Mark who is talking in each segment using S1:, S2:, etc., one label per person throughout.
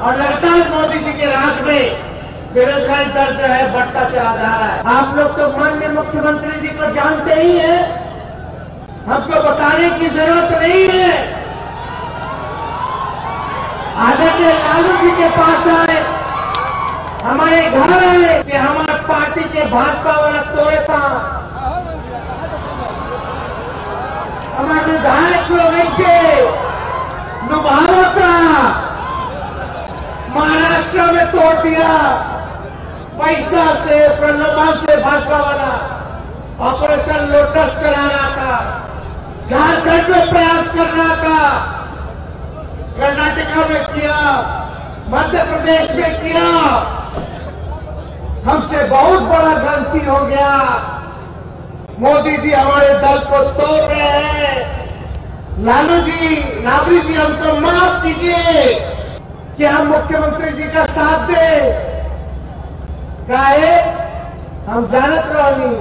S1: और लगातार मोदी जी के राज में बेरोजगारी दर जो है बढ़ता चला जा रहा है। आप लोग तो माननीय मुख्यमंत्री जी को जानते ही हैं, हमको बताने की जरूरत नहीं है। आदरणीय लालू जी के पास आए, हमारे घर आए कि हमारे पार्टी के भाजपा वाला तोड़े था, हमारे विधायक लोग इनके लुभावा था, महाराष्ट्र में तोड़ दिया, पैसा से प्रलोभन से भाजपा वाला ऑपरेशन लोटस चलाना था, झारखंड में प्रयास करना था, कर्नाटका में किया, मध्य प्रदेश में किया। हमसे बहुत बड़ा गलती हो गया। मोदी जी हमारे दल को तोड़ रहे हैं। लालू जी, राबड़ी जी, हमको माफ कीजिए कि हम मुख्यमंत्री जी का साथ दें। काहे हम जानत रही,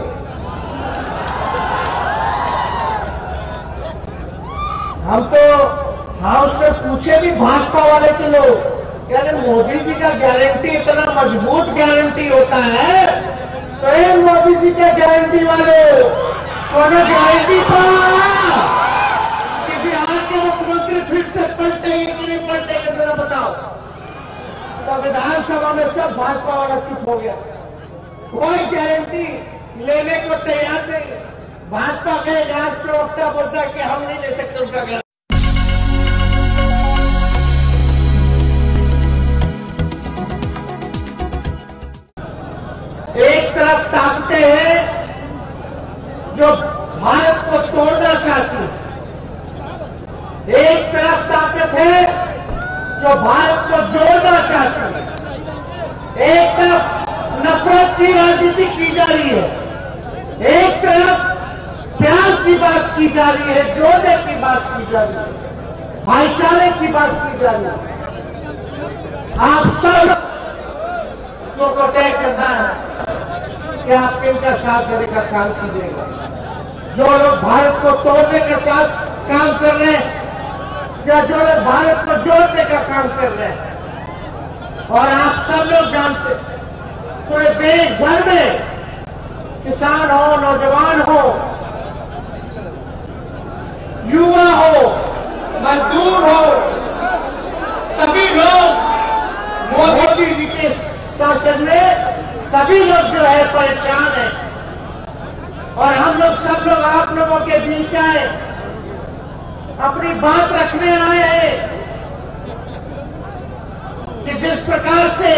S1: हम तो हाउस में पूछे भी भाजपा वाले के लोग, यानी मोदी जी का गारंटी इतना मजबूत गारंटी होता है, तो ये मोदी जी के गारंटी वाले कौन गारंटी था कि बिहार के मुख्यमंत्री फिर से पलटेंगे कि नहीं पलटेंगे, जरा बताओ। तो विधानसभा में सब भाजपा वाला चुप हो गया, कोई गारंटी लेने को तैयार नहीं। भाजपा के राष्ट्र प्रवक्ता बोलता है कि हम नहीं ले सकते उनका गारंटी। एक तरफ ताकतें हैं जो भारत को तोड़ना चाहती है, एक तरफ ताकत है जो भारत को जोड़ना चाहती है। एक तरफ नफरत की राजनीति की जा रही है, एक तरफ प्यार की बात की जा रही है, जोड़ने की बात की जा रही है, भाईचारे की बात की जा रही है। आप सब को तय करना है कि आप इनका साथ देने का काम कीजिएगा। जो लोग भारत को तोड़ने के साथ काम कर रहे हैं या जो लोग भारत को जोड़ने का काम कर रहे हैं, और आप सब लोग जानते, पूरे देश भर में किसान हो, नौजवान हो, युवा हो, मजदूर हो, सभी लोग मोदी जी के शासन में सभी लोग जो है परेशान हैं। और हम लोग सब लोग आप लोगों के बीच आए, अपनी बात रखने आए हैं कि जिस प्रकार से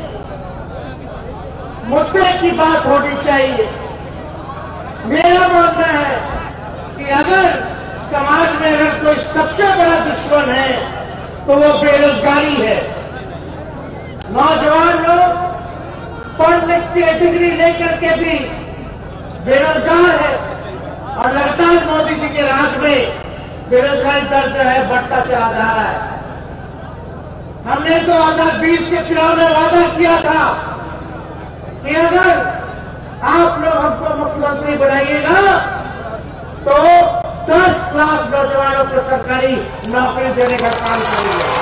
S1: मुद्दे की बात होनी चाहिए। मेरा मानना है कि अगर समाज में अगर कोई सबसे बड़ा दुश्मन है तो वो बेरोजगारी है। नौजवान लोग पढ़ लिख के डिग्री लेकर के भी बेरोजगार है, और लगातार मोदी जी के राज में बेरोजगारी दर जो है बढ़ता चला जा रहा है। हमने 2020 के चुनाव में वादा किया था कि अगर आप लोग हमको मुख्यमंत्री बनाइएगा तो 10 लाख नौजवानों को सरकारी नौकरी देने का काम करेंगे।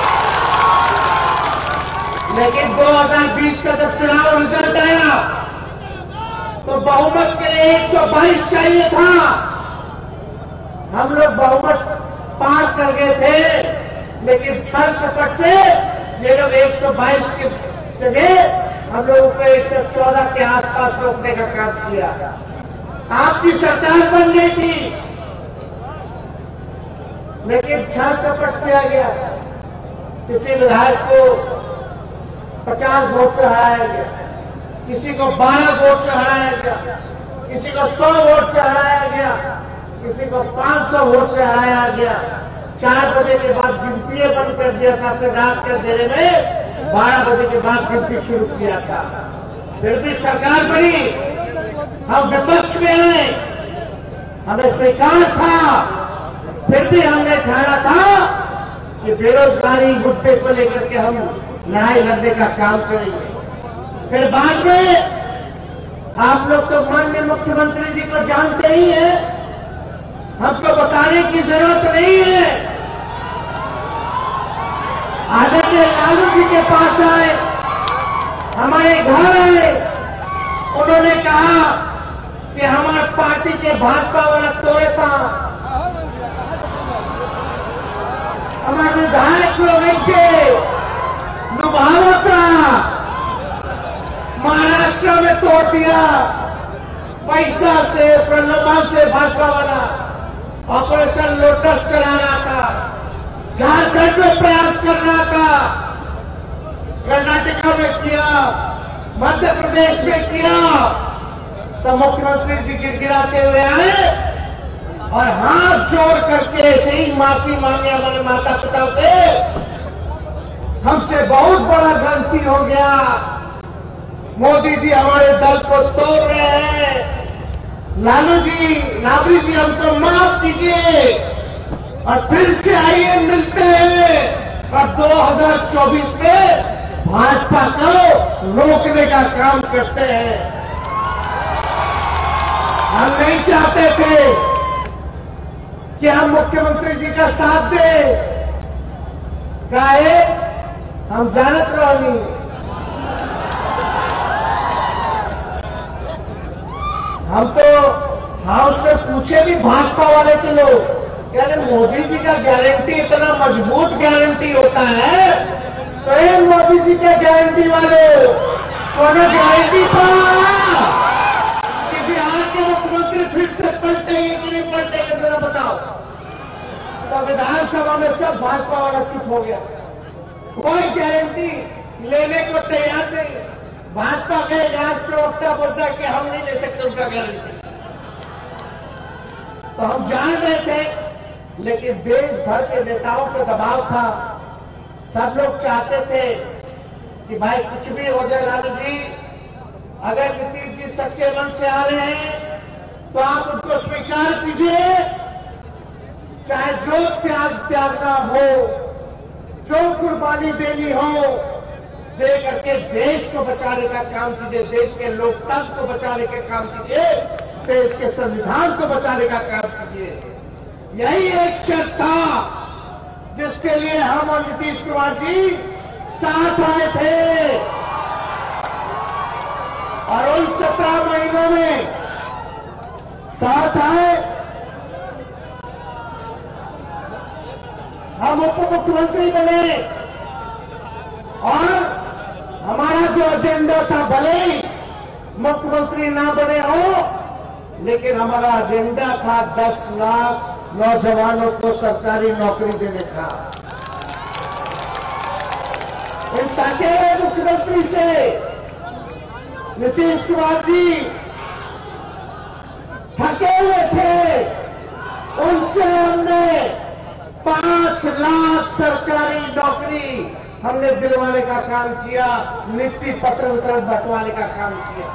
S1: लेकिन 2020 का जब चुनाव रिजल्ट आया तो बहुमत के लिए 122 चाहिए था। हम लोग बहुमत पास कर गए थे, लेकिन छल कपट से ये लोग 122 की जगह हम लोगों को 114 के आसपास रोकने का काम किया। आपकी सरकार बन गई थी, लेकिन छल कपट किया गया। किसी विधायक को 50 वोट से हराया गया, किसी को 12 वोट से हराया गया, किसी को 100 वोट से हराया गया, किसी को 500 वोट से हराया गया। 4 बजे के बाद गिनती बंद कर दिया था, फिर रात के अंधेरे में 12 बजे के बाद गिनती शुरू किया था। फिर भी सरकार बनी, हम विपक्ष में आए, हमें स्वीकार था, फिर भी हमने ठाना था कि बेरोजगारी मुद्दे को लेकर के हम लड़ाई लड़ने का काम करेंगे। फिर बाद में आप लोग तो माननीय मुख्यमंत्री जी को जानते ही हैं, हमको बताने की जरूरत नहीं है। आदरणीय लालू जी के पास हमारे घर आए, उन्होंने कहा कि हमारे पार्टी के भाजपा वाला तोड़े था, हमारे विधायक लोग के लुभावा था, महाराष्ट्र में तोड़ दिया, पैसा से प्रलोभन से भाजपा वाला ऑपरेशन लोटस चला रहा था, झारखंड में प्रयास कर रहा था, कर्नाटका में किया, मध्य प्रदेश में किया, तो मुख्यमंत्री जी गिड़गिड़ाते हुए आए और हाथ जोड़ करके ऐसे ही माफी मांगे हमारे माता पिता से, हमसे बहुत बड़ा गलती हो गया, मोदी जी हमारे दल को तोड़ रहे हैं, लालू जी, राबड़ी जी हमको माफ कीजिए और फिर से आइए मिलते हैं और 2024 में भाजपा को रोकने का काम करते हैं। हम नहीं चाहते थे कि हम मुख्यमंत्री जी का साथ दें, गाए हम जानत रही, हम तो हाउस में पूछे भी भाजपा वाले के लोग, कहते मोदी जी का गारंटी इतना मजबूत गारंटी होता है, तो ये मोदी जी के गारंटी वाले कौन गारंटी था कि बिहार के मुख्यमंत्री फिर से पलटेंगे कि नहीं पलटेंगे, जरा बताओ। तो विधानसभा में सब भाजपा वाला चुप हो गया, कोई गारंटी लेने को तैयार नहीं। भाजपा के राष्ट्र प्रवक्ता बोलता है कि हम नहीं ले सकते उनका गारंटी, तो हम जान रहे थे, लेकिन देश भर के नेताओं का दबाव था, सब लोग चाहते थे कि भाई कुछ भी हो जाए लालू जी, अगर नीतीश जी सच्चे मन से आ रहे हैं तो आप उनको स्वीकार कीजिए, चाहे जो त्यागना हो, जो कुर्बानी देनी हो, दे करके देश को बचाने का काम कीजिए, देश के लोकतंत्र को बचाने का काम कीजिए, देश के संविधान को बचाने का काम कीजिए। यही एक शर्त था जिसके लिए हम और नीतीश कुमार जी साथ आए थे, और उन 17 महीनों में साथ आए। हम उप मुख्यमंत्री बने और हमारा जो एजेंडा था, भले ही मुख्यमंत्री ना बने हो, लेकिन हमारा एजेंडा था 10 लाख नौजवानों को सरकारी नौकरी देने का। इन ताके मुख्यमंत्री से नीतीश कुमार जी थके हुए थे, उनसे हमने 5 लाख सरकारी नौकरी हमने दिलवाने का काम किया, नियुक्ति पत्र वितरण बंटवाने का काम किया,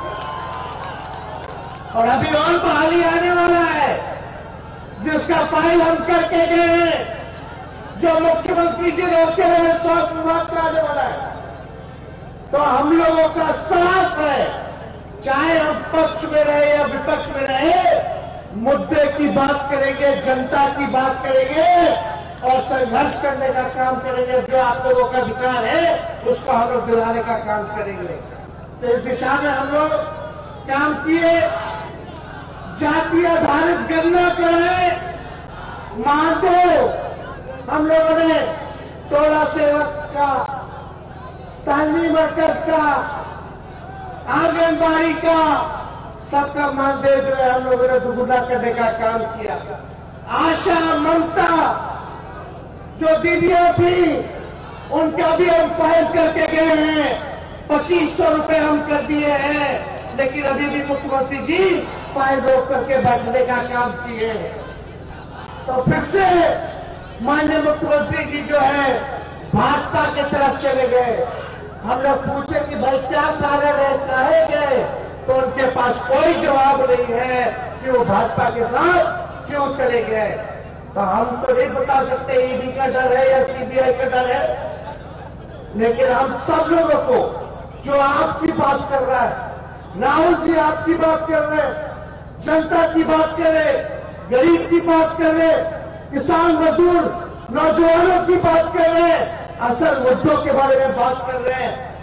S1: और अभी और बहाली आने वाला है जिसका फाइल हम करके गए हैं, जो मुख्यमंत्री जी रोके हुए स्वास्थ्य विभाग का आने वाला है। तो हम लोगों का साफ है, चाहे हम पक्ष में रहे या विपक्ष में रहे, मुद्दे की बात करेंगे, जनता की बात करेंगे और संघर्ष करने का काम करेंगे। जो आप लोगों का अधिकार है उसको हम लोग दिलाने का काम करेंगे। तो इस दिशा में हम लोग काम किए, जाति आधारित गणना कराए, मानदो हम लोगों ने टोला सेवक का, तालीमी वर्कर्स का, आंगनबाड़ी का, सबका मानदेय जो है हम लोगों ने दुगुना करने का काम किया। आशा ममता जो दीदियां थी उनका भी हम फाइल करके गए हैं, 2500 रुपए हम कर दिए हैं, लेकिन अभी भी मुख्यमंत्री जी फाइल रोक करके बैठने का काम किए। तो फिर से माननीय मुख्यमंत्री जी जो है भाजपा की तरफ चले गए। हम लोग पूछे कि भाई क्या कारण है, काहे गए, तो उनके पास कोई जवाब नहीं है कि वो भाजपा के साथ क्यों चले गए। तो हम तो नहीं बता सकते ईडी का डर है या सीबीआई का डर है, लेकिन हम सब लोगों को, जो आपकी बात कर रहा है, राहुल जी आपकी बात कर रहे हैं, जनता की बात कर रहे, गरीब की बात कर रहे, किसान मजदूर नौजवानों की बात कर रहे हैं, असल मुद्दों के बारे में बात कर रहे हैं।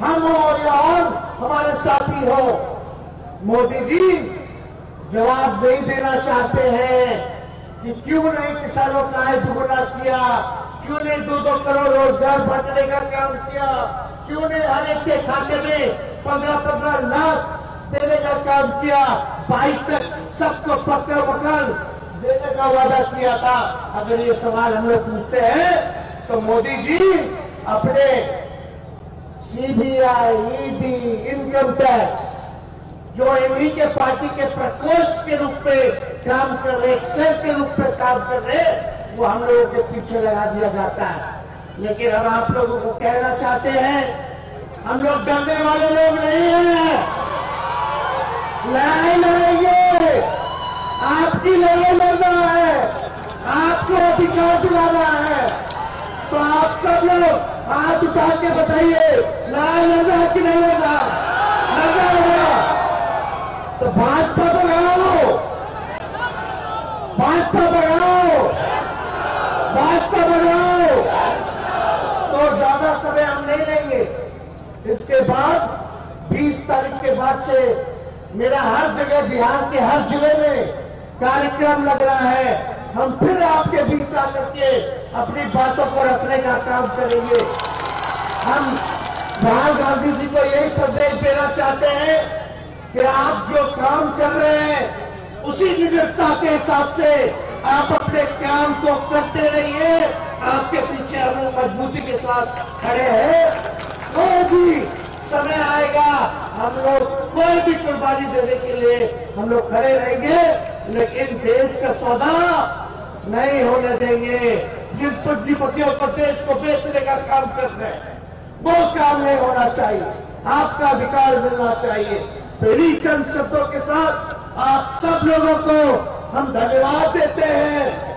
S1: हम हो या और हमारे साथी हो, मोदी जी जवाब नहीं देना चाहते हैं कि क्यों नहीं किसानों का आय दुगुना किया, क्यों नहीं 2-2 करोड़ रोजगार बांटने का काम किया, क्यों नहीं हर एक के खाते में 15-15 लाख देने का काम किया, 22 तक सबको पक्का मकान देने का वादा किया था। अगर ये सवाल हम लोग पूछते हैं तो मोदी जी अपने सीबीआई, ईडी, इनकम टैक्स जो इन्हीं के पार्टी के प्रकोष्ठ के रूप में काम कर रहे, सेल के रूप में काम कर रहे, वो हम लोगों के पीछे लगा दिया जाता है। लेकिन हम आप लोगों को कहना चाहते हैं, हम लोग डरने वाले लोग नहीं हैं। लड़ाई लड़ेंगे, आपकी लड़ाई लड़ना है, आपको अधिकार दिलाना है। तो आप सब लोग हाथ उठा के बताइए, लड़ाई लड़ना है कि नहीं लड़ना? लड़ना होगा तो भाजपा बढ़ाओ, भाजपा बढ़ाओ, भाजपा बढ़ाओ। तो ज्यादा समय हम नहीं लेंगे। इसके बाद 20 तारीख के बाद से मेरा हर जगह, बिहार के हर जिले में कार्यक्रम लग रहा है। हम फिर आपके बीच आकर के अपनी बातों को रखने का काम करेंगे। हम राहुल गांधी जी को यही संदेश देना चाहते हैं कि आप जो काम कर रहे हैं उसी निडरता के हिसाब से आप अपने काम को करते रहिए। आपके पीछे हम लोग मजबूती के साथ खड़े हैं। कोई भी समय आएगा, हम लोग कोई भी कुर्बानी देने के लिए हम लोग खड़े रहेंगे, लेकिन देश का सौदा नहीं होने देंगे। जिन पूंजीपतियों को देश को बेचने का काम कर रहे हैं, वो काम नहीं होना चाहिए। आपका अधिकार मिलना चाहिए। मेरी चंद शब्दों के साथ आप सब लोगों को हम धन्यवाद देते हैं।